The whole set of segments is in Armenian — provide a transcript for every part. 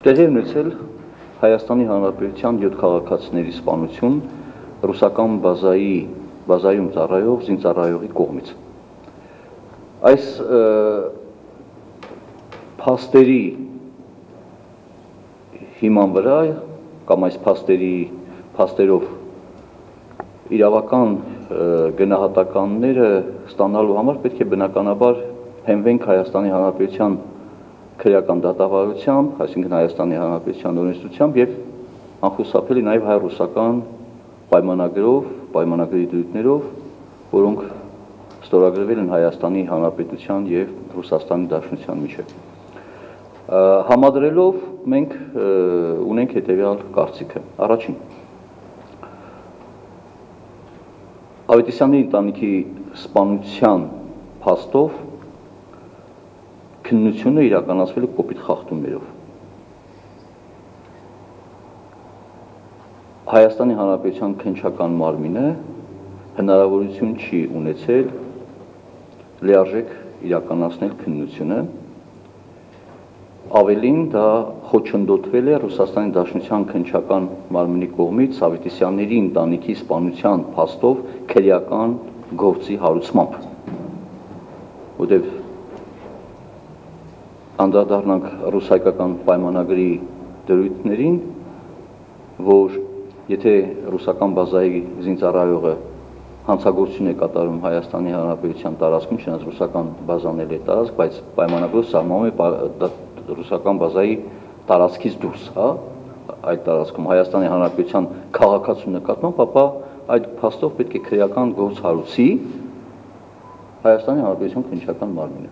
Տեղի ունեցել Հայաստանի Հանրապետության 7 քաղաքացիների սպանություն ռուսական բազայում ծառայող զինծառայողի կողմից։ Այս փաստերի հիման վրա կամ այս փաստերով իրավական գնահատականները ստանալու համար պետք է բնականաբար հենվենք Հայաստանի Հանրապետության քրեական դատավարությամբ, այսինքն Հայաստանի Հանրապետության օրենսդրությամբ եւ անխուսափելի նաեւ հայ-ռուսական պայմանագրով, պայմանագրի դրույթներով, որոնք ստորագրվել են Հայաստանի Հանրապետության եւ Ռուսաստանի Դաշնության միջեւ։ Համադրելով մենք ունենք հետեւյալ կարծիքը։ Առաջին, Ավետիսյանի ընտանիքի սպանության փաստով քննությունը իրականացվել է կոպիտ խախտումներով։ Հայաստանի Հանրապետության քննչական մարմինը հնարավորություն չի ունեցել լիարժեք իրականացնել քննությունը, ավելին դա խոչընդոտվել է Ռուսաստանի Դաշնության քննչական մարմնի կողմից Ավետիսյանների ընտանիքի սպանության փաստով քրեական գործի հարուցմամբ, որտեղ անդրադառնանք ռուս-հայկական պայմանագրի դրույթներին, որ եթե ռուսական բազայի զինծառայողը հանցագործություն է կատարում Հայաստանի Հանրապետության տարածքում, չնայած ռուսական բազան էլ է տարածք, բայց պայմանագրով սահմանում է ռուսական բազայի տարածքից դուրս, հա, այդ տարածքում Հայաստանի Հանրապետության քաղաքացու նկատմամբ, ապա այդ փաստով պետք է քրեական գործ հարուցի Հայաստանի Հանրապետության քննչական մարմինը։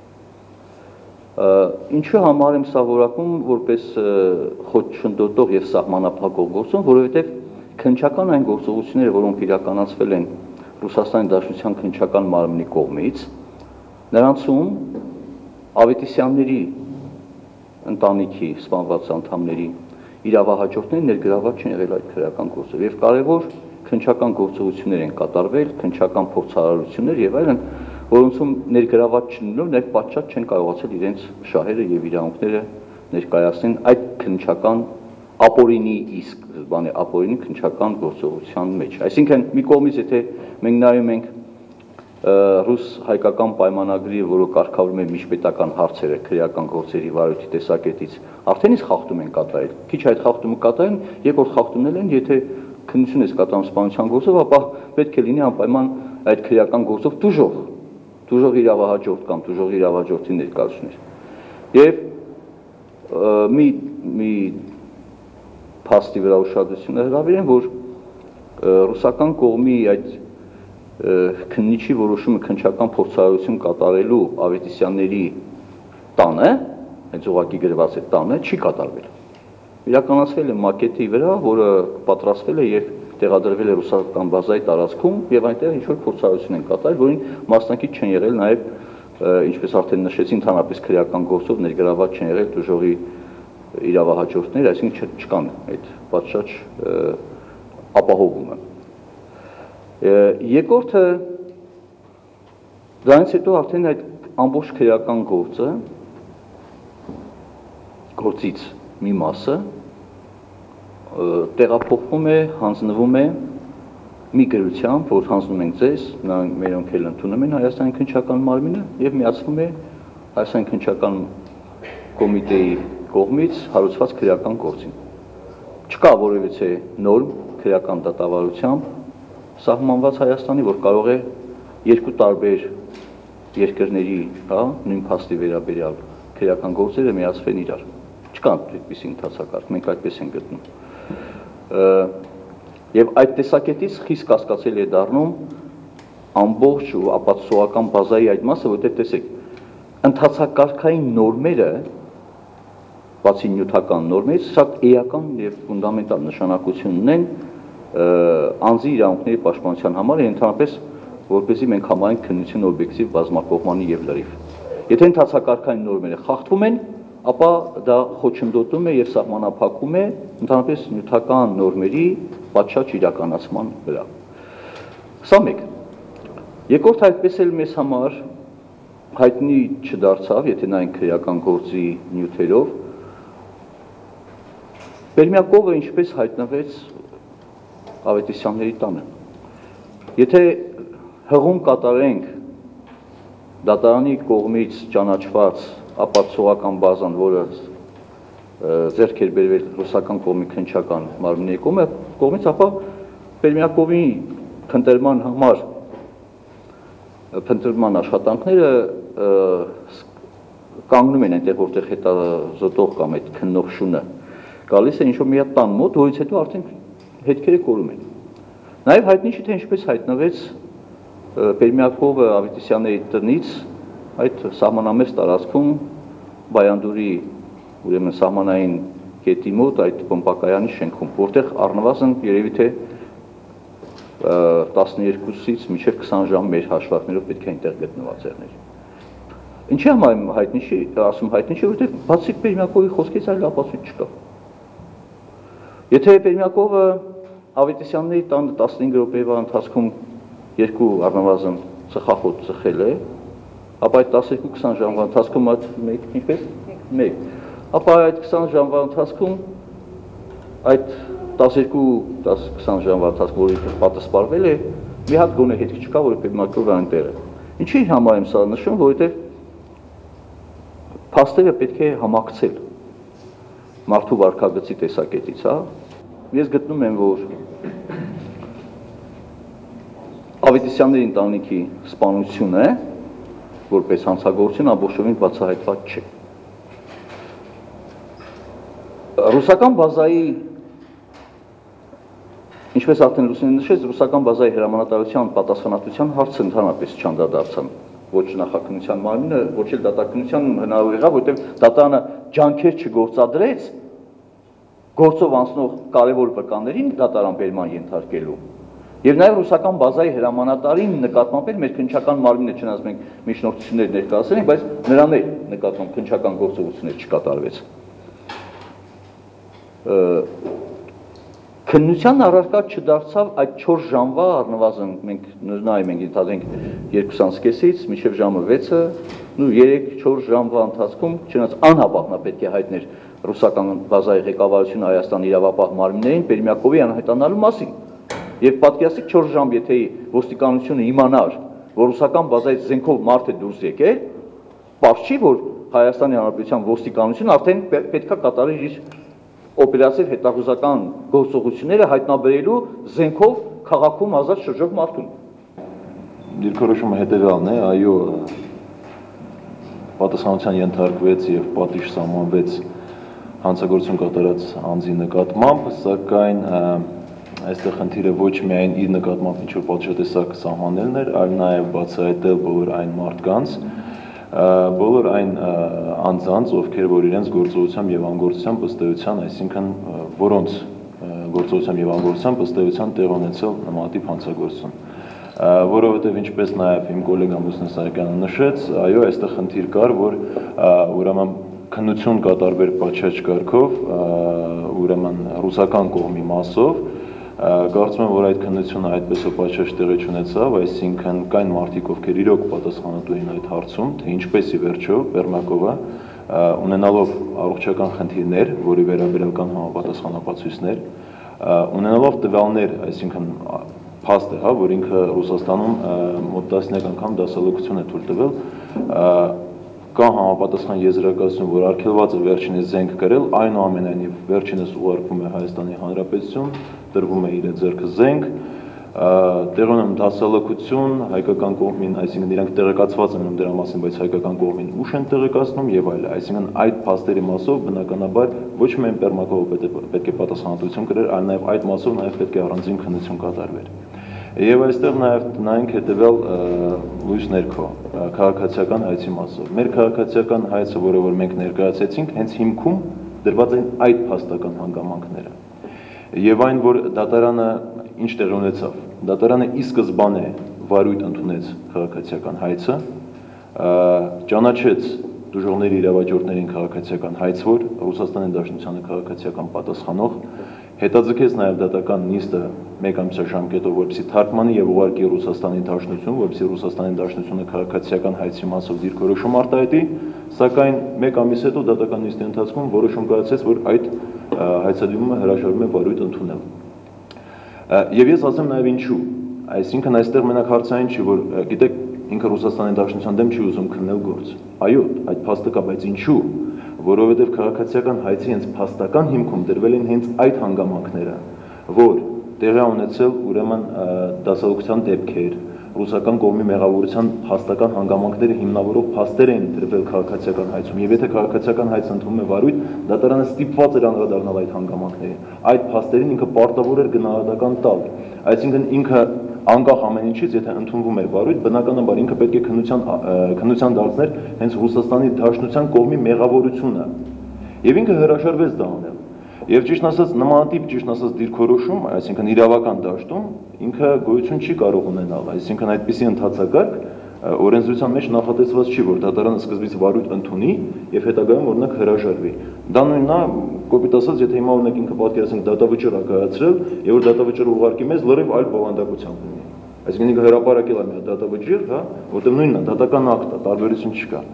Ինչու համար եմ սա որակում որպես խոչընդոտող եւ սահմանափակող գործոն, որովհետեւ քննչական այն գործողությունները, որոնք իրականացվել են Ռուսաստանի Դաշնության քննչական մարմնի կողմից, նրանցում Ավետիսյանների ընտանիքի սպանված անդամների իրավահաջորդները ներգրաված չեն եղել այդ քրեական գործով եւ կարեւոր քննչական գործողություններ են կատարվել, քննչական փորձարարություններ եւ այլն, որոնցում ներգրաված չլինելով նաև պատշաճ չեն կարողացել իրենց շահերը եւ իրավունքները ներկայացնել այդ քննչական ապօրինի քննչական գործողության մեջ։ Այսինքն մի կողմից եթե մենք նայում ենք ռուս-հայկական պայմանագրի, որը կարգավորում է միջպետական հարցերը քրեական գործերի վարույթի տեսակետից, արդեն իսկ խախտում են կատարել։ Քիչ այդ խախտումը կատարեն, երկրորդ խախտումն են, եթե քննություն է կատարում սպանության գործով, ապա պետք է լինի անպայման այդ քրեական գործով դուժող իրավահաջորդ կամ դուժող իրավահաջորդի ներկայացուցիչներ։ Եվ մի փաստի վրա ուշադրություն հրավիրեմ, որ ռուսական կողմի այդ քննիչի որոշումը քննչական փորձարարություն կատարելու Ավետիսյանների տանը, հենց ուղղակի գրված է տանը, չի կատարվել։ Իրականացվել է մակետի վրա, որը պատրաստվել է եւ տեղադրվել է ռուսական բազայի տարածքում եւ այնտեղ ինչ-որ փորձարարություն են կատարել, որին մասնակից չեն եղել նաեւ, ինչպես արդեն նշեցի, ընդհանրապես քրեական գործով ներգրաված չեն եղել դժողի իրավահաջորդներ, այսինքն չկան այդ պատշաճ ապահովումը։ Երկրորդը դրանից հետո արդեն այդ ամբողջ քրեական գործից մի մասը տեղափոխվում է, հանձնվում է մի գրությամբ, որ հանձնում ենք ձեզ, մերոնք էլ ընդունում են Հայաստանի քննչական մարմինը եւ միացվում է Հայաստանի քննչական կոմիտեի կողմից հարուցված քրեական գործին։ Չկա որևիցե նորմ քրեական դատավարությամբ սահմանված Հայաստանի, որ կարող է երկու տարբեր երկրների, հա, նույն փաստի վերաբերյալ քրեական գործերը միացվեն իրար։ Չկա այդպիսի ընթացակարգ, մենք այդպես ենք գտնում։ Եվ այդ տեսակետից խիստ կասկածելի է դառնում ամբողջ ապացուցողական բազայի այդ մասը, որտեղ տեսեք, ընթացակարգային նորմերը, բացի նյութական նորմերից, շատ էական եւ ֆունդամենտալ նշանակություն ունեն անձի իրավունքների պաշտպանության համար, ընդհանրապես որպեսզի մենք համարենք քննություն օբյեկտիվ, բազմակողմանի եւ լրիվ։ Եթե ընթացակարգային նորմերը խախտվում են, ապա դա խոչընդոտում է եւ սահմանափակում է ընդհանրապես նյութական նորմերի պատշաճ իրականացման վրա։ Սա մեկ։ Երկրորդ այդպես էլ մեզ համար հայտնի չդարձավ, եթե նայենք քրեական գործի նյութերով, Բերմյակովը ինչպես հայտնվեց Ավետիսյանների տանը։ Եթե հղում կատարենք դատարանի կողմից ճանաչված ապացուցողական բազան, որը ձեռք էր բերվել ռուսական կողմի քննչական մարմինների կողմից, ապա Բերմյակովի փնտրման համար փնտրման աշխատանքները կանգնում են այնտեղ, որտեղ հետազոտող կամ այդ քննող շունը գալիս է ինչ-որ մի հատ տան մոտ, որից հետո արդեն հետքերը կորում են։ Նաև հայտնի չէ, թե ինչպես հայտնվեց Բերմյակովը Ավետիսյանների տնից այդ սահմանամերձ տարածքում Բայանդուրի ուրեմն սահմանային կետի մոտ այդ բոմբակայանի շենքում, որտեղ առնվազն երևի թե 12-ից մինչև 20 ժամ մեր հաշվարկներով պետք է այնտեղ գտնված եղներ։ Ինչի համար հայտնի չի, ասում հայտնի չի, որովհետև բացի Բերմյակովի խոսքից այլ ապացույց չկա։ Եթե Բերմյակովը Ավետիսյանների տանը 15 րոպեվա ընթացքում երկու առնվազն ծխախոտ ծխել է, ապա այդ 12-20 ժամվա ընթացքում մեկ, ապա այդ 20 ժամվա ընթացքում այդ 12-20 ժամվա ընթացքում, որի պատասխանվել է, մի հատ գոնե հետք չկա, որ Բերմյակովը այնտեղ է։ Ինչի համար եմ սա նշում, որովհետև փաստերը պետք է համակցել մարդու վարքագծի տեսակետից, հա։ Ես գտնում եմ, որ Ավետիսյանների ընտանիքի սպանությունը, որպես հանցագործություն, ամբողջովին բացահայտված չէ։ Ռուսական բազայի, ինչպես արդեն Լուսինեն նշեց, ռուսական բազայի հրամանատարության պատասխանատվության հարցը ընդհանրապես չանդրադարձան ոչ նախաքննության մարմինը, ոչ էլ դատաքննության հնարավոր եղավ, որովհետև դատարանը ջանքեր չգործադրեց գործով անցնող կարևոր վկաներին դատարան բերման ենթարկելու։ Եվ նաև ռուսական բազայի հրամանատարին նկատմամբ էլ մեր քննչական մարմինը, չնայած մենք միջնորդություններ ներկայացրել ենք, բայց նրան էլ նկատմամբ քննչական գործողություններ չկատարվեց։ Քննության առարկա չդարձավ այդ 4 ժամվա առնվազն մենք նայում ենք ընդհանրենք 2:30-ից մինչև ժամը 6-ը, 3-4 ժամվա ընթացքում, չնայած անհապաղ պետք է հայտներ ռուսական բազայի ղեկավարությունը Հայաստանի իրավապահ մարմիններին Բերմյակովի անհայտանալու մասին։ Եվ պատկերացրեք 4 ժամ, եթե ոստիկանությունը իմանար, որ ռուսական բազայից զենքով մարդ է դուրս եկել, պարզ չի, որ Հայաստանի Հանրապետության ոստիկանությունը արդեն պետք է կատարի իր օպերատիվ հետախուզական գործողությունները հայտնաբերելու զենքով քաղաքում ազատ շրջող մարդուն։ Դիրքորոշումը հետևյալն է, այո, պատասխանատվության ենթարկվեց եւ պատիժ սահմանվեց հանցագործություն կատարած անձի նկատմամբ, սակայն այստեղ խնդիրը ոչ միայն իր նկատմամբ ինչ-որ պատժատեսակ սահմանելն էր, այլ նաև բացահայտել բոլոր այն մարդկանց, բոլոր այն անձանց, ովքեր որ իրենց գործողությամբ եւ անգործությամբ ըստեյության, այսինքն որոնց գործողությամբ եւ անգործությամբ ըստեյության տեղ ունեցել նմանատիպ հանցագործություն, որովհետեւ ինչպես նաեւ իմ գոլեգա Լուսինե Սահակյանը նշեց, այո, այստեղ խնդիր կար, որ ուրեմն քննություն կատարվեր պատշաճ կարգով, ուրեմն ռուսական կողմի մասով, կարծում եմ, որ այդ քննությունը այդպես պատշաճ տեղի չունեցավ, այսինքն կային մարդիկ, ովքեր իրոք պատասխանատու էին այդ հարցում, թե ինչպես ի վերջո Բերմյակովը ունենալով առողջական խնդիրներ, որի վերաբերյալ կան համապատասխանապատվություններ, ունենալով տվյալներ, այսինքն փաստ է, հա, որ ինքը Ռուսաստանում մոտ 10 անգամ դասալուկություն է թույլ տվել, կա համապատասխան եզրակացություն, որ արգելված է վերջինս զենք կրել, այնուամենայնիվ վերջինս ուղարկվում է Հայաստանի Հանրապետություն, տրվում է իր ձեռքը զենք, տեղում է դասալուկություն, հայկական կողմին, այսինքն իրանք տեղեկացված են դրա մասին, բայց հայկական կողմին ուշ են տեղեկացնում եւ այլն, այսինքն այդ փաստերի մասով բնականաբար ոչ միայն Բերմյակովը պետք է պատասխանատվություն կրեր, այլ նաեւ այդ մասով նաեւ պետք է առանձին քննություն կատարվեր։ Եվ այստեղ նաև նայենք հետևյալ լույս ներքո քաղաքացիական հայցի մասով։ Մեր քաղաքացիական հայցը, որը որ մենք ներկայացեցինք, հենց հիմքում դրված են այդ փաստական հանգամանքները։ Եվ այն, որ դատարանը ինչ տեղի ունեցավ, դատարանը ի սկզբանե վարույթ ընդունեց քաղաքացիական հայցը, ճանաչեց դժողների իրավաճորտներին քաղաքացիական հայցվոր, Ռուսաստանի Դաշնությանը քաղաքացիական պատասխանող, հետաձգեց նաև դատական նիստը մեկ ամսյա ժամկետով, որպեսզի թարգմանի եւ ուղարկի Ռուսաստանի Դաշնություն, որպեսզի Ռուսաստանի Դաշնությունը քաղաքացիական հայցի մասով դիրքորոշում արտահայտի, սակայն մեկ ամիս հետո դատական նիստի ընթացքում որոշում կայացեց, որ այդ հայցադիմումը հրաժարվում է վարույթ ընդունել։ Եվ ես ասեմ նաև ինչու, այսինքն այստեղ մենակ հարցը այն չի, որ գիտեք, ինքը Ռուսաստանի Դաշնության դեմ չի ուզում քննել գործ։ Այո, այդ փաստը կա, բայց ինչու, որովհետև քաղաքացիական հայցի հենց փաստական հիմքում դրվել են հենց այդ հանգամանքները, որ տեղի ունեցել ուրեմն դասալուկության դեպքեր, ռուսական կողմի մեղավորության փաստական հանգամանքները հիմնավորող փաստեր են դրվել քաղաքացիական հայցում, եւ եթե քաղաքացիական հայցը ընդունում է վարույթ, դատարանը ստիպված էր անդրադառնալ այդ հանգամանքներին, այդ փաստերին ինքը պարտավոր էր գնահատական տալ, այսինքն ինքը անկախ ամեն ինչից, եթե ընդունվում էր վարույթ, բնականաբար ինքը պետք է քննության դարձներ հենց Ռուսաստանի Դաշնության կողմի մեղավորությունը, եւ ինքը հրաժարվեց դա անել։ Եվ ճիշտ ասած նմանատիպ դիրքորոշում, այսինքն իրավական դաշտում ինքը գոյություն չի կարող ունենալ, այսինքն այդպիսի ընթացակարգ օրենսդրության մեջ նախատեսված չի, որ դատարանը սկզբից վարույթ ընդունի եւ հետագայում օրինակ հրաժարվի։ Դա նույնն է, կոպիտ ասած, եթե հիմա օրինակ ինքը պատկերացնենք դատավճիռ ա կայացրել, եւ որ դատավճիռը ուղարկի մեզ լրիվ այլ բովանդակությամբ ունի։ Այսինքն ինքը հրապարակել է մի դատավճիռ, հա, որտեղ նույնն է, դատական ակտ է, տարբերություն չկա։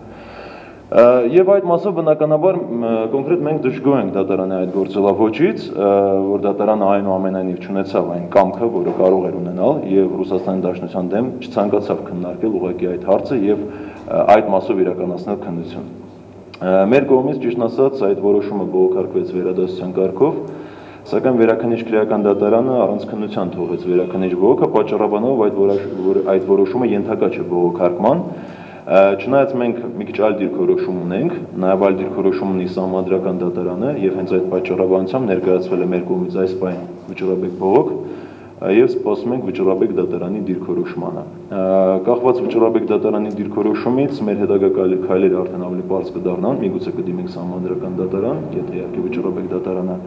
Եվ այդ մասով բնականաբար կոնկրետ մենք դժգոհ ենք դատարանի այդ գործելավոճից, որ դատարանը այնուամենայնիվ չունեցավ այն կամքը, որը կարող էր ունենալ, եւ Ռուսաստանի Դաշնության դեմ չցանկացավ քննարկել ուղղակի այդ հարցը եւ այդ մասով իրականացնել քննություն։ Մեր կողմից ճիշտ ասած այդ որոշումը բողոքարկվեց վերադասության կարգով, սակայն վերաքննիչ քրեական դատարանը առանց քննության թողեց վերաքննիչ բողոքը, պատճառաբանելով այդ որոշումը ենթակա չէ բողոքարկման։ Չնայած մենք մի քիչ այլ դիրքորոշում ունենք, նաև այլ դիրքորոշում ունի Սահմանադրական դատարանը եւ հենց այդ պատճառաբանությամբ ներկայացվել է մեր կողմից այս պահին վճռաբեկ բողոք եւ սպասում ենք վճռաբեկ դատարանի դիրքորոշմանը։ Կախված վճռաբեկ դատարանի դիրքորոշումից մեր հետագա քայլերը արդեն ավելի բարձ կդառնան, միգուցե կդիմենք Սահմանադրական դատարան, եթե իհարկե վճռաբեկ դատարանը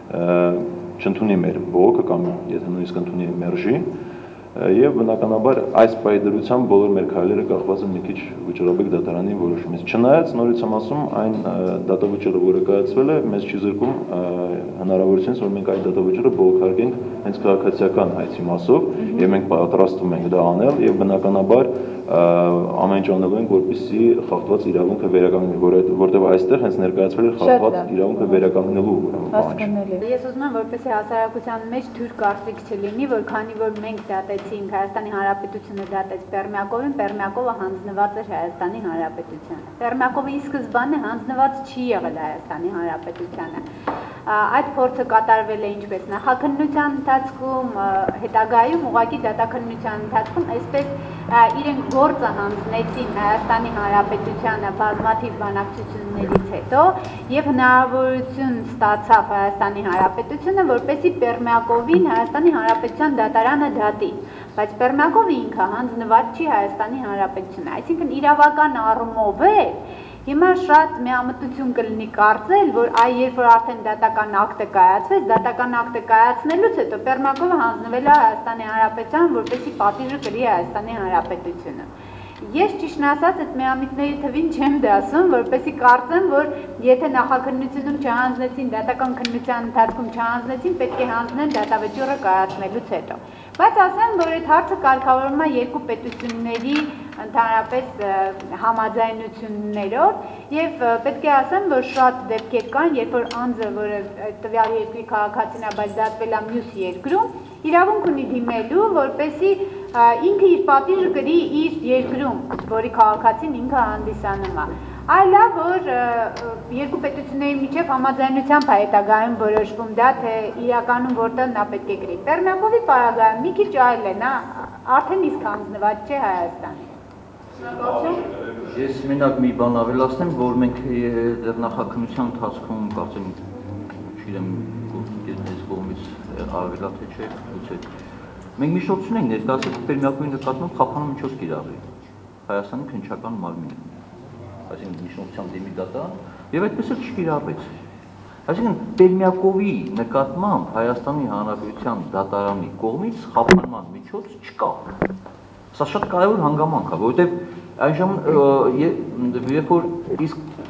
չընդունի մեր բողոքը կամ եթե նույնիսկ ընդունի մերժի եւ բնականաբար այս պայդրությամբ բոլոր մեր քայլերը կախված են մի քիչ վճռաբեկ դատարանի որոշումից։ Չնայած նորից եմ ասում, այն դատավճիռը, որը կայացվել է, մեզ չի զրկում հնարավորությունից, որ մենք այդ դատավճիռը բողոքարկենք հենց քաղաքացիական հայցի մասով եւ մենք պատրաստվում ենք դա անել եւ բնականաբար ամեն ինչ անելու ենք, որպեսզի խախտված իրավունքը վերականգնվի, որտեղ այստեղ հենց ներկայացվել է խախտված իրավունքը վերականգնելու բանը։ Ես ուզում եմ, որպեսզի հասարակության մեջ թույլ կարծիք չլինի, որ քանի որ մենք դատեցինք Հայաստանի Հանրապետությունը դատեց Պերմյակովին, Պերմյակովը հանձնված էր Հայաստանի Հանրապետությանը։ Պերմյակովը ի սկզբանե հանձնված չի եղել Հայաստանի Հանրապետությանը։ Այդ փորձը կատարվել է ինչպես նախաքննության ընթացքում, հետագայում ուղղակի դատաքննության ընթացքում այսպես իրենք գործը հանձնեցին Հայաստանի Հանրապետությանը բազմաթիվ բանակցություններից հետո եւ հնարավորություն ստացավ Հայաստանի Հանրապետությունը, որպեսզի Պերմյակովին Հայաստանի Հանրապետության դատարանը դատի, բայց Պերմյակովը ինքը հանձնված չի Հայաստանի Հանրապետությունը, այսինքն իրավական առումով է Հիմա շատ միամտություն կլինի կարծել, որ երբ որ արդեն դատական ակտը կայացվեց, դատական ակտը կայացնելուց հետո Պերմյակովը հանձնվել է Հայաստանի Հանրապետության, որպեսզի պատիժը կրի Հայաստանի Հանրապետությունը։ Ես ճիշտ ասած այդ միամիտների թվին չեմ դասում, որպեսզի կարծեմ, որ եթե նախաքննությունում չհանձնեցին, դատական քննության ընթացքում չհանձնեցին, պետք է հանձնեն դատավճիռը կայացնելուց հետո։ Բայց ասեմ, որ այդ հարցը կարգավորվում է երկու պետությունների ընդհանրապես համաձայնություններով եւ պետք է ասեմ, որ շատ դեպքեր կան, երբ որ անձը, որը տվյալ երկրի քաղաքացին է, բայց դատվել է մյուս երկրում, իրավունք ունի դիմելու, որպեսզի ինքը իր պատիժը կրի իր երկրում, որի քաղաքացին ինքը հանդիսանում է։ Այլ է, որ երկու պետությունների միջև համաձայնությամբ է հետագայում որոշվում դա, թե իրականում որտեղ նա պետք է գրի։ Պերմյակովի պարագայում մի քիչ այլ է, նա արդեն իսկ հանձնված չէ Հայաստանի։ Ես մենակ մի բան ավելացնեմ, որ մենք դեռ նախաքննության ընթացքում կարծեմ, չգիտեմ, այս կողմից ավելա թե չէ, գուցե։ Մենք միշտություն ենք ներկայացրել Պերմյակովի նկատմամբ խափանու միջոց կիրառել Հայաստանի քննչական մարմինը, այսինքն միջնորդության դեմի դատարան, եւ այդպես էլ չկիրառվեց։ Այսինքն Պերմյակովի նկատմամբ Հայաստանի Հանրապետության դատարանի կողմից խափանման միջոց չկա։ Սա շատ կարևոր հանգամանք է, որովհետեւ այժմ երբ որ իսկ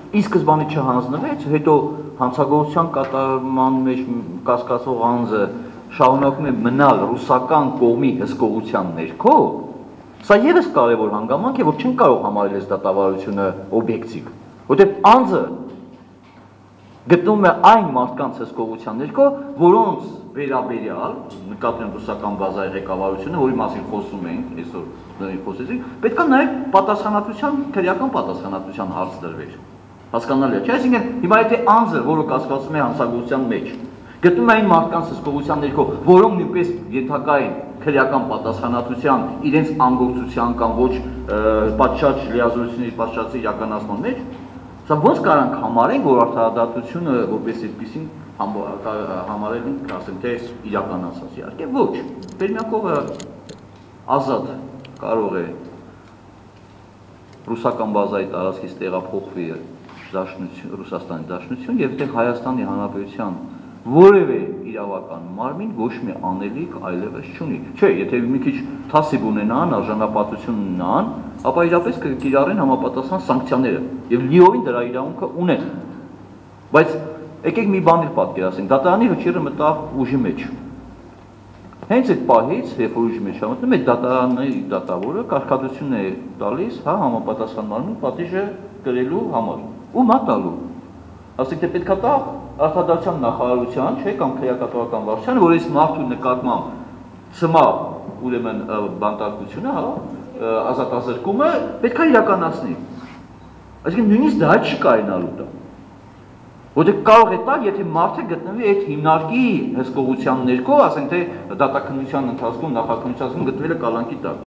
ի սկզբանե չհանձնվեց, հետո հանցագործության կատարման մեջ կասկածող անձը շարունակում է մնալ ռուսական կողմի հսկողության ներքո, սա ևս կարևոր հանգամանք է, որ չեն կարող համարել այս դատավարությունը օբյեկտիվ, որտեղ անձը գտնվում է այն մարդկանց հսկողության ներքո, որոնց վերաբերյալ նկատի ունենք ռուսական բազայի ղեկավարությունը, որի մասին խոսում ենք, այսօր խոսեցինք, պետք է նաև պատասխանատվության, քրեական պատասխանատվության հարց դրվեր։ Հասկանալի է, չէ՞, այսինքն հիմա եթե անձը, որը կասկածում է հանցագործության մեջ, գտնում է այն մարդկանց հսկողության ներքո, որոնք նույնպես ենթակա են քրեական պատասխանատվության, իրենց անգործության կամ ոչ պատշաճ լիազորությունների պատշաճի իրականացման մեջ, սա ոնց կարանք համարենք, որ արդարադատությունը որպես այդպեսին համարել ենք, ասենք թե իրականացած, իհարկե ոչ, Պերմյակովը ազատ կարող է ռուսական բազայի տարածքից տեղափոխվի Ռուսաստանի Դաշնություն եւ այդտեղ Հայաստանի Հանրապետության որևէ իրավական մարմին ոչ մի անելիք այլևս չունի։ Չէ, եթե մի քիչ թասիբ ունենան, արժանապատվություն ունենան, ապա իրապես կկիրառեն համապատասխան սանկցիաները եւ լիովին դրա իրավունքը ունեն։ Բայց եկեք մի բան էլ պատկերացնենք, դատարանի հրճիռը մտավ ուժի մեջ։ Հենց այդ պահից, երբ որ ուժի մեջ մտնում է, դատարանի դատավորը կարգադրություն է տալիս, հա, համապատասխան մարմին պատիժը կրելու համար։ Ում է տալու։ Ասենք թե պետք է տա Արտադրության նախարարության, չէ, կամ քրեակատարական վարչության, որ այս մարդու նկատմամբ ցմա ուրեմն բանտարկությունը, հա, ազատազրկումը պետք է իրականացնի։ Այսինքն նույնիսկ դա չկարենալու դա։ Որտեղ կարող է տալ, եթե մարդը գտնվի այդ հիմնարկի հսկողության ներքո, ասենք թե դատաքննության ընթացքում, նախաքննության ընթացքում գտնվել է կալանքի տակ։